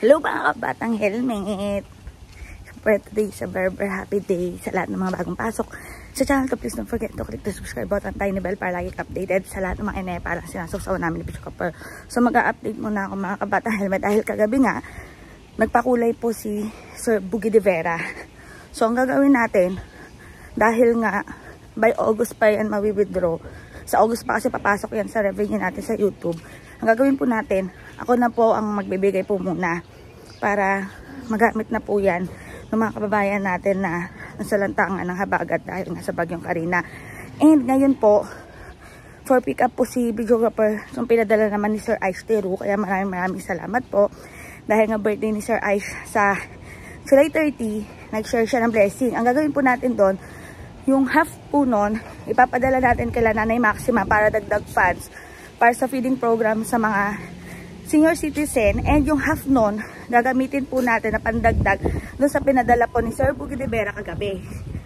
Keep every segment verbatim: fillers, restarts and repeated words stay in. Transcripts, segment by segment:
Hello mga kabatang helmet! For today is a very very happy day sa lahat ng mga bagong pasok sa channel ko. Please don't forget to click the subscribe button at tiny bell para lagi updated sa lahat ng mga ine parang sinasawsaw namin ni Bishop Copper. So mag-a-update muna ako mga kabatang helmet dahil kagabi nga nagpakulay po si Sir Boogie de Vera. So ang gagawin natin, dahil nga by August pa yan mawi-withdraw, sa August pa kasi papasok yan sa revenue natin sa YouTube. Ang gagawin po natin, ako na po ang magbibigay po muna para magamit na po yan ng mga kababayan natin na nasalantangan ng habagat dahil nga sa bagyong Karina. And ngayon po, for pick up po si videographer, so pinadala naman ni Sir Aish Teru, kaya maraming maraming salamat po. Dahil nga birthday ni Sir Aish sa July thirty, nag-share siya ng blessing. Ang gagawin po natin doon, yung half po nun, ipapadala natin kay Nanay Maxima para dagdag funds para sa feeding program sa mga senior citizen, and yung half nun gagamitin po natin na pandagdag doon sa pinadala po ni Sir Boogie de Vera kagabi.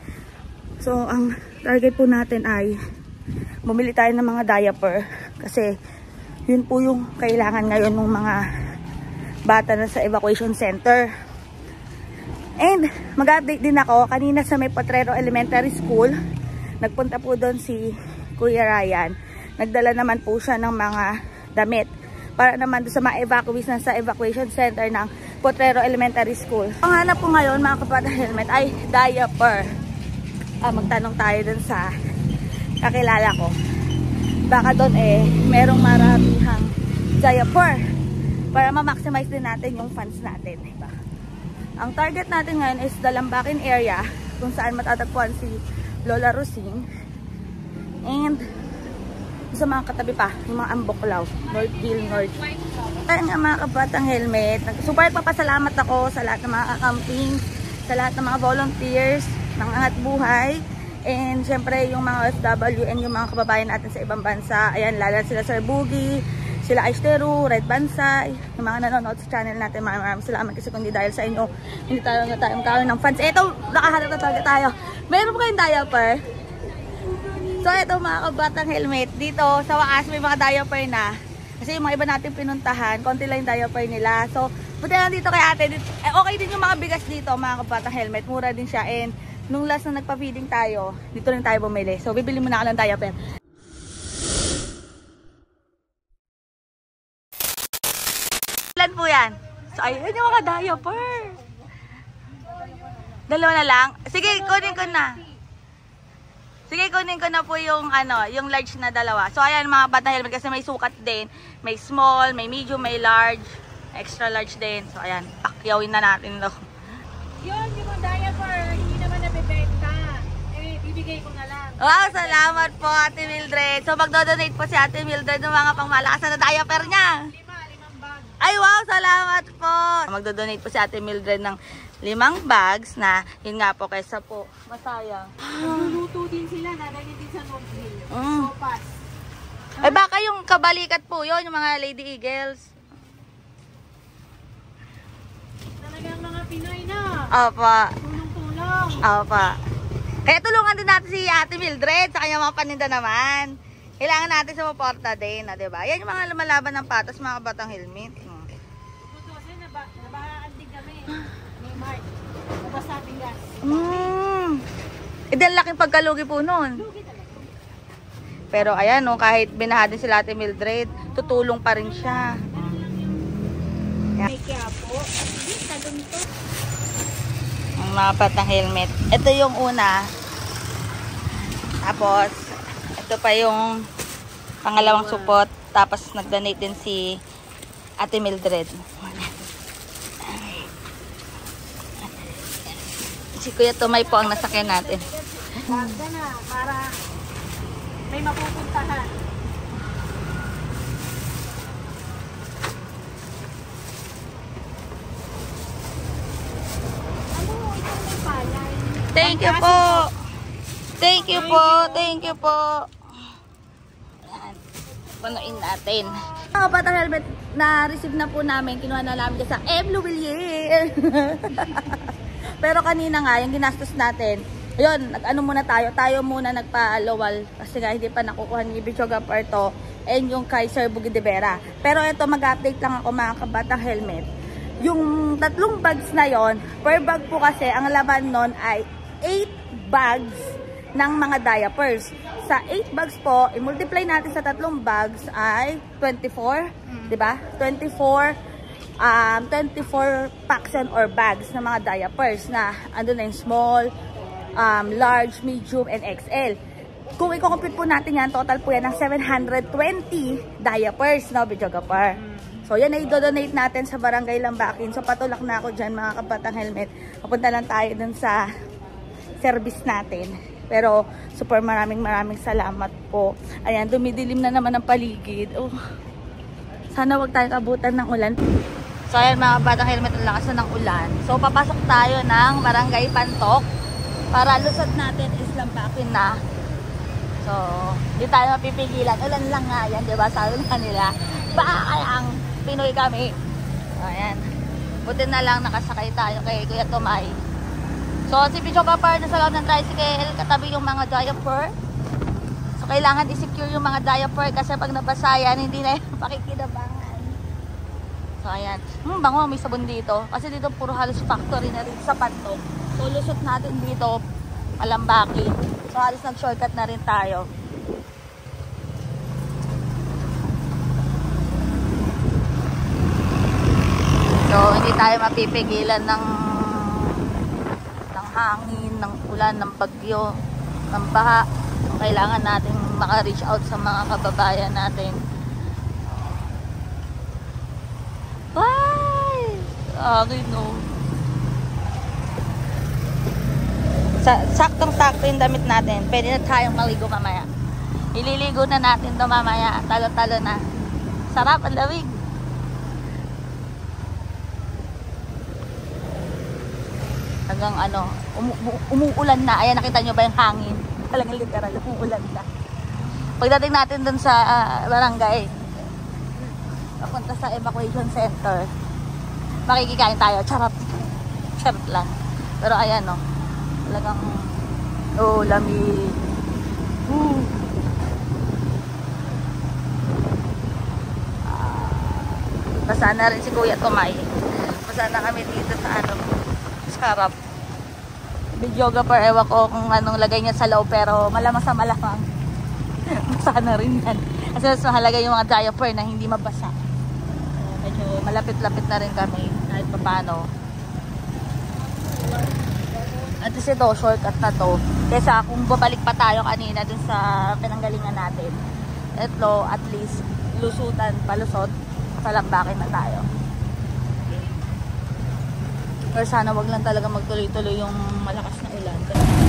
So ang target po natin ay bumili tayo ng mga diaper kasi yun po yung kailangan ngayon ng mga bata na sa evacuation center. And mag-update din ako kanina sa may Potrero Elementary School. Nagpunta po doon si Kuya Ryan. Nagdala naman po siya ng mga damit para naman doon sa mga evacuees na sa evacuation center ng Potrero Elementary School. Ang hanap po ngayon mga kabatang helmet ay diaper. Ah, magtanong tayo doon sa kakilala ko. Baka doon eh merong maramihang diaper para ma-maximize din natin yung funds natin. Diba? Ang target natin ngayon is Dalambakin area kung saan matatagpuan si Lola Rosing. And sa mga katabi pa, yung mga Amboklaw, North Hill, North. Kaya nga mga kabatang helmet, super papasalamat ako sa lahat ng mga camping, sa lahat ng mga volunteers, ng Angat Buhay, and syempre yung mga O F W and yung mga kababayan natin sa ibang bansa. Ayan, lalo sila Sir Boogie, sila Aish Teru, Red Bansay, yung mga nanonood sa channel natin. Maraming maraming salamat kasi kundi dahil sa inyo, hindi tayo nga tayong kawin ng fans. Eto, nakahanap na talaga tayo. Meron po kayong diaper? So ito mga kabatang helmet, dito sa wakas may mga diaper na. Kasi yung mga iba natin pinuntahan, konti lang yung diaper nila. So buti lang dito kay ate, dito, eh, okay din yung mga bigas dito mga kabatang helmet, mura din siya. And nung last na nagpa-feeding tayo, dito rin tayo bumili. So bibili muna ako ng diaper. Ilan po yan? So ayun yung mga diaper. Dalawa na lang? Sige, kunin ko na. Sige, kunin ko na po yung ano, yung large na dalawa. So ayan mga bata helmet kasi may sukat din. May small, may medium, may large, extra large din. So ayan, pakyawin na natin to. Yun, yung mga diaper, hindi naman nabibenta. Eh, bibigay ko na lang. Wow, salamat po Ate Mildred. So magdo-donate po si Ate Mildred ng mga pangmalakasan na diaper niya. Lima, limang bag. Ay wow, salamat po. Magdo-donate po si Ate Mildred ng limang bags na yun nga po kaysa po masayang. Nagluluto din sila, nadali din sa North Hill. Mm. Sopas. Eh baka yung kabalikat po yun, yung mga Lady Eagles. Talagang mga Pinoy na. Opa. Tulong-tulong. Opa. Kaya tulungan din natin si Ate Mildred sa kanyang mga paninda naman. Kailangan natin sumuporta din, na, diba? Yan yung mga lumalaban ng patas, mga batang helmet. Hmm. Tutusin, nabahaan din kami. May Mark. Nabasa ating gas. Mm. E di ang laking pagkalugi po nun. Lugi talaga. Pero ayan, no, kahit binaha din sila Ate Mildred, tutulong pa rin siya. May kaya po. Hindi, talong to. Ang mga batang helmet. Ito yung una. Tapos, ito pa yung pangalawang support. Tapos, nag-donate din si Ate Mildred. Si Kuya Tumay po ang nasakyan natin. Larga na, para may mapupuntahan. Ano, ito may palay. Thank you po. Thank you po. Thank you po. Ayan. Punuin natin. Mga batang helmet na-receive na po namin. Kinuha na namin sa M. Louvillier. Pero kanina nga, yung ginastos natin, yun, nag-ano muna tayo. Tayo muna nagpa-lowal. Kasi nga, hindi pa nakukuha ni Bichoga Puerto and yung kay Sir Boogie de Vera. Pero ito, mag-update lang ako mga kabatang helmet. Yung tatlong bags na yon, per bag po kasi ang laman nun ay eight bags ng mga diapers. Sa eight bags po, i-multiply natin sa tatlong bags ay twenty-four, mm. 'di ba? twenty-four um twenty-four packs or bags ng mga diapers na ando na yung small, um, large, medium, and X L. Kung i-complete po natin yan, total po yan ng seven hundred twenty diapers, no, videographer. Mm. So, yan ay do-donate natin sa Barangay Lambakin. So, patulak na ako dyan, mga kabatang helmet. Papunta lang tayo dun sa service natin. Pero, super maraming maraming salamat po. Ayan, dumidilim na naman ang paligid. Oh, sana wag tayong abutan ng ulan. So, ayan mga kabatang helmet, ang lakas na ng ulan. So, papasok tayo ng Barangay Pantok para lusot natin is Lambakin na. So, di tayo mapipigilan. Ulan lang nga yan, diba? Sabi nga nila, baka kayang Pinoy kami. So, ayan. Buti na lang nakasakay tayo kay Kuya Tomay. So, si Picho Papar na sa loob ng tricycle, katabi yung mga diaper. So, kailangan i-secure yung mga diaper kasi pag nabasa yan, hindi na yung pakikinabangan. So, ayan. Hmm, bango, may sabon dito. Kasi dito puro halos factory na rin sa Pantok. So, lusot natin dito, Alambaki. So, halos nag-shortcut na rin tayo. So, hindi tayo mapipigilan ng ng hangin, ng ulan, ng bagyo, ng baha. Kailangan natin maka-reach out sa mga kababayan natin. Ay! Ay, no. Saktong-sakto yung damit natin. Pwede na tayong maligo mamaya. Ililigo na natin ito mamaya. Talo-talo na. Sarap, ang lamig. Hanggang ano, umu umuulan na. Ayan, nakita nyo ba yung hangin? Talagang literal, umuulan na. Pagdating natin dun sa uh, barangay, papunta sa evacuation center, makikikain tayo. Charot. Charot lang. Pero ayan, no. Talagang, oh, lamig. Uh. Uh, basa na rin si Kuya Tomay. Basa na kami dito sa ano, sa harap. Videographer, ewan ko kung anong lagay niya sa loob, pero malamang sa malamang. Basa na rin yan. Kasi mas mahalaga yung mga diaper na hindi mabasa. Uh, medyo malapit-lapit na rin kami kahit papano. At least ito, shortcut na to. Kesa kung babalik pa tayo kanina dun sa pinanggalingan natin. Ito, at least, lusutan, palusot, Lambakin na tayo. Pero sana wag lang talaga magtuloy-tuloy yung malakas na ulan.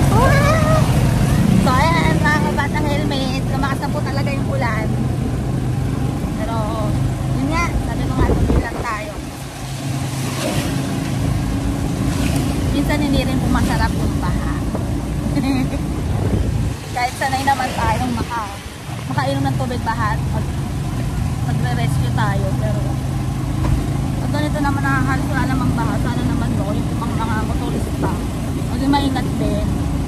So, ayan, mga kabatang helmet. Lumakas na po talaga yung ulan. Pero, yun nga, sabi ko nga, tuloy lang tayo. Minsan hindi rin po masarap yung baha. Kahit sanay naman tayong maka, makainom ng tubig baha at magre-rescue tayo. Pero pag ganito naman nakahalos wala namang baha, sana naman no, yung mga, mga motorista maging maingat din.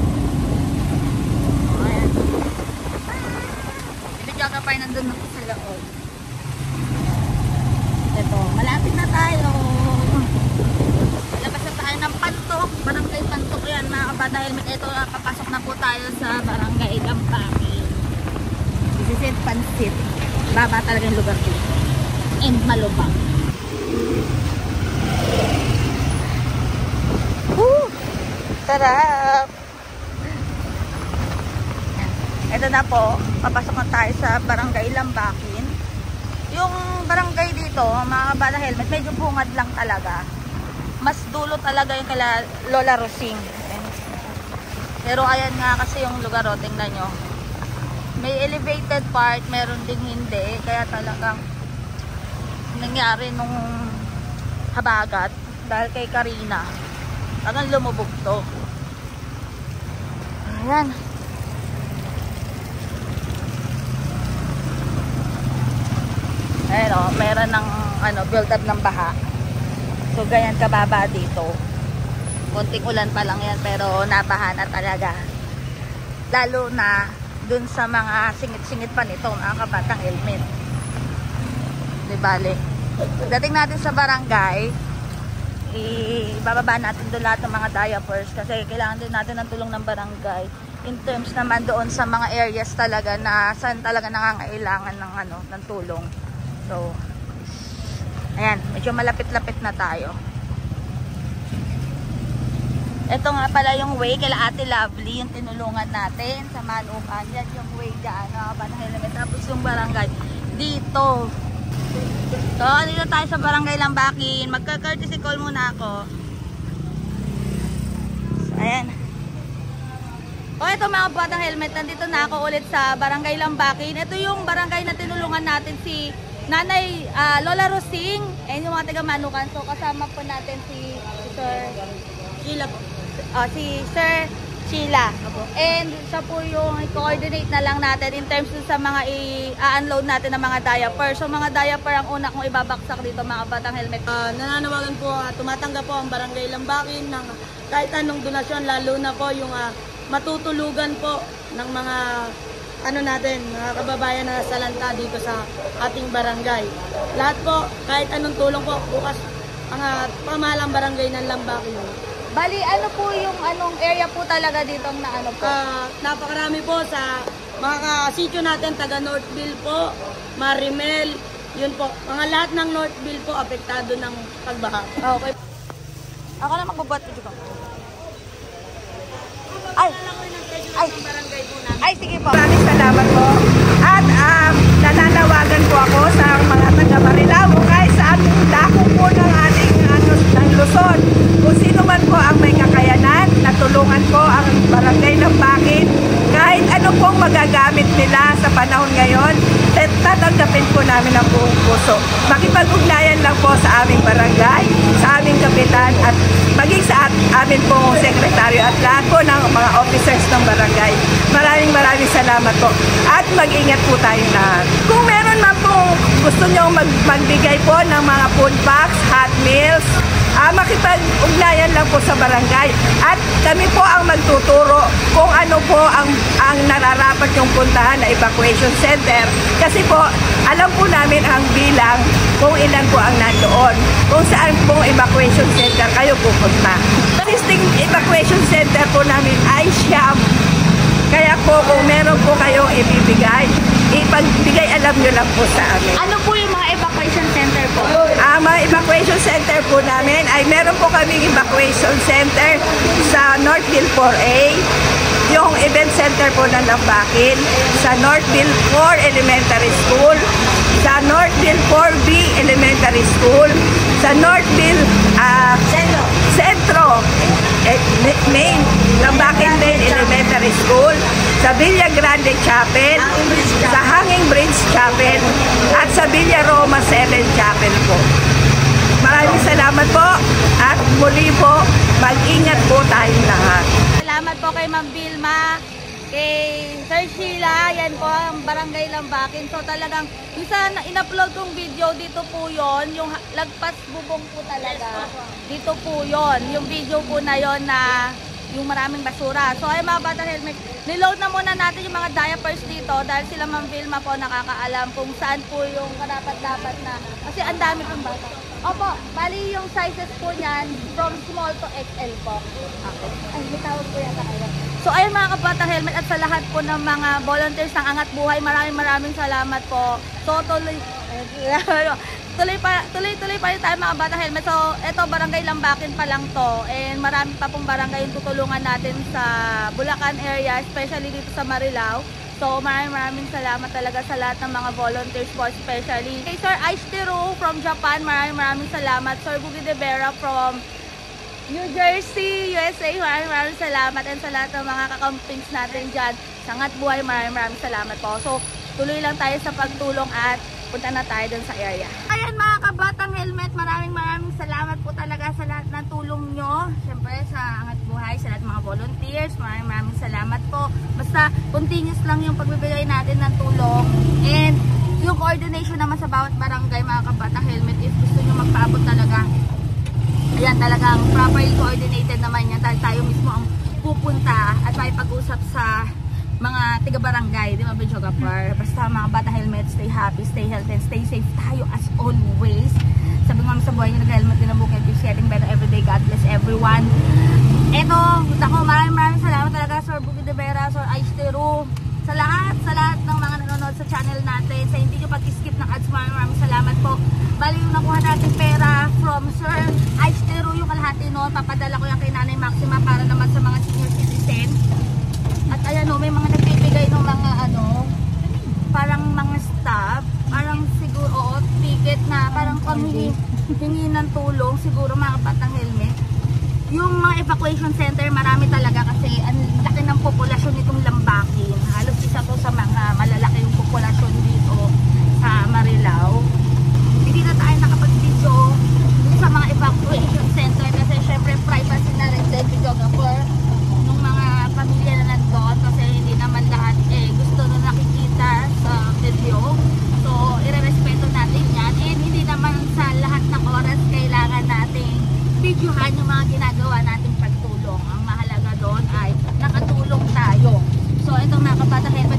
Ayan. Ibigyan ka pa yung nandun na po sa loob. Ito, malapit na tayo. Labas na tayo ng Pantok, Barangay Pantok yan mga kabatang helmet. Ito, papasok na po tayo sa Barangay Lambakin. This is it, Pansit. Baba talaga yung lugar dito. And malubang. Woo! Sarap! Ito na po, papasok na tayo sa Barangay Lambakin. Yung barangay dito, mga kabatang helmet, medyo bungad lang talaga. Mas dulo talaga yung kala Lola Rosing. Pero ayan nga kasi yung lugar, o, tingnan nyo. May elevated part, meron ding hindi. Kaya talagang nangyari nung habagat dahil kay Karina. Talagang lumubog to. Ayan. Ayan o, meron ng ano, build up ng baha. So, ganyan kababa dito. Konting ulan pa lang yan, pero nabaha na talaga. Lalo na dun sa mga singit-singit pa nito, mga kabatang helmet. Di bale. Dating natin sa barangay, ibababa natin doon lahat ng mga diapers kasi kailangan din natin ng tulong ng barangay in terms naman doon sa mga areas talaga na saan talaga nangangailangan ng ano ng tulong. So ayan, medyo malapit-lapit na tayo. Ito nga pala yung way kila Ate Lovely, yung tinulungan natin sa Manukan. Yan yung way dyan, nakapanahelmet. Tapos yung barangay dito. So, dito tayo sa barangay Lambakin. Magka-courtesy call muna ako. So, ayan. O, ito mga batang helmet. Nandito na ako ulit sa barangay Lambakin. Ito yung barangay na tinulungan natin si Nanay uh, Lola Rosing. Ayan yung mga taga-Manukan. So, kasama po natin si, si Sir Sheila po. Uh, si Sir Sheila. And siya po yung i-coordinate na lang natin in terms sa mga i-unload natin ng mga diaper. So mga diaper ang una kong ibabaksak dito mga batang helmet. Uh, nananawagan po, uh, tumatanggap po ang barangay Lambakin ng kahit anong donasyon, lalo na po yung uh, matutulugan po ng mga ano natin, mga kababayan na salanta dito sa ating barangay. Lahat po, kahit anong tulong po, bukas ang uh, pamahalang barangay ng Lambakin. Bali, ano po yung anong area po talaga dito na ano po? Uh, napakarami po sa mga kasityo natin, taga Northville po, Marimel, yun po. Mga lahat ng Northville po apektado ng pagbaha. Okay. Ako na magbubuhat dito ko. Ay! Ay! Ay, sige po. Maraming salamat po. At um, nananawagan po ako sa mga taga-Marilao kahit sa ating dako po ng ating ano, ng Luzon. Kung sino man po ang may kakayanan, natulungan po ang barangay Lambakin. Kahit ano pong magagamit nila sa panahon ngayon, tatanggapin po namin ang buong puso. Makipag-ugnayan lang po sa aming barangay, sa aming kapitan, at maging sa at, amin pong sekretaryo at lahat po ng mga officers ng barangay. Maraming maraming salamat po. At mag-ingat po tayo lahat. Kung meron man pong gusto nyo mag magbigay po ng mga food packs, hot meals, Ah, makipag-ugnayan lang po sa barangay at kami po ang magtuturo kung ano po ang, ang nararapat yung puntahan na evacuation center kasi po alam po namin ang bilang kung ilan po ang nandoon, kung saan pong evacuation center kayo pupunta. Existing evacuation center po namin ay siyam, kaya po kung meron po kayong ibibigay, ipagbigay alam nyo lang po sa amin. Ano po yung mga evacuation center po? Ang mga evacuation center po namin ay meron po kaming evacuation center sa Northville four A, yung event center po ng Lambakin, sa Northville four Elementary School, sa Northville four B Elementary School, sa Northville uh, Centro, Centro eh, Main, Lambakin Main Elementary School, sa Villa Grande Chapel, sa Hanging Bridge Chapel, at sa Villa Roma seven Chapel po. Maraming salamat po at muli po, mag-ingat po tayong lahat. Salamat po kay Ma'am Vilma, kay Sir Sheila, yan po ang barangay Lambakin. So talagang, yung sa in-upload kong video, dito po yon yung lagpas bubong po talaga. Dito po yon yung video po na yon na yung maraming basura. So ay mga batang helmet, niload na muna natin yung mga diapers dito dahil sila Ma'am Vilma po nakakaalam kung saan po yung karapat-dapat na. Kasi ang dami pong bata. Opo, bali yung sizes po niyan from small to X L po. Okay. Ay, may tawag po yata kayo. So ayun mga kabatang helmet at sa lahat po ng mga volunteers ng Angat Buhay, maraming maraming salamat po. So tuloy tuloy pa tuloy tuloy pa rin tayo mga batang helmet. So eto barangay Lambakin pa lang to and marami pa pong barangay yung tutulungan natin sa Bulacan area, especially dito sa Marilao. So maraming maraming salamat talaga sa lahat ng mga volunteers po, especially kay Sir Aishiteru from Japan, maraming maraming salamat. Sir Boogie De Vera from New Jersey, U S A, maraming maraming salamat. And sa lahat ng mga kakampings natin dyan sa Angat Buhay, maraming maraming salamat po. So tuloy lang tayo sa pagtulong at punta na tayo dun sa area. Ayan mga kabatang helmet, maraming maraming salamat po talaga sa lahat ng tulong nyo. Siyempre sa Angat Buhay, sa lahat ng mga volunteers, maraming maraming salamat po. Basta continuous lang yung pagbibigay natin ng tulong. And yung coordination naman sa bawat barangay mga kabatang helmet, if gusto nyo magpaabot talaga, ayan talagang properly coordinated naman yan dahil tayo mismo ang pupunta at may pag-usap sa mga tiga-barangay, di ba, videographer? Basta mga bata helmet, stay happy, stay healthy, and stay safe tayo as always. Sabi nga sa buhay nyo, nag-helmet din ang bukid, keep getting better every day. ito, ako maraming maraming salamat talaga Sir Bukid de Vera, Sir Aistero, sa lahat, sa lahat ng mga nanonood sa channel natin, sa hindi nyo pag-skip ng ads, maraming maraming salamat po. Bali yung nakuha natin pera from Sir Aistero, yung kalahati noon, papadala ko yung kay Nanay Maxima para naman sa mga senior citizen. At ayan o, may mga nagbibigay ng mga ano, parang mga staff, parang siguro, oo, ticket na parang panghingi hingi ng tulong, siguro mga kapatang helmet. Yung mga evacuation center, marami talaga kasi ang laki ng populasyon nitong Lambakin. Halos isa to sa mga malalaki yung populasyon dito sa Marilao. Hindi na tayo nakapag-video sa mga evacuation center kasi syempre privacy na rin din videographer ng mga pamilya na nandun kasi hindi naman lahat eh gusto na nakikita sa video. So, irerespeto natin yan. And hindi naman sa lahat ng oras kailangan nating videohan yung mga ginagawa nating pagtulong. Ang mahalaga doon ay nakatulong tayo. So, itong mga kapatid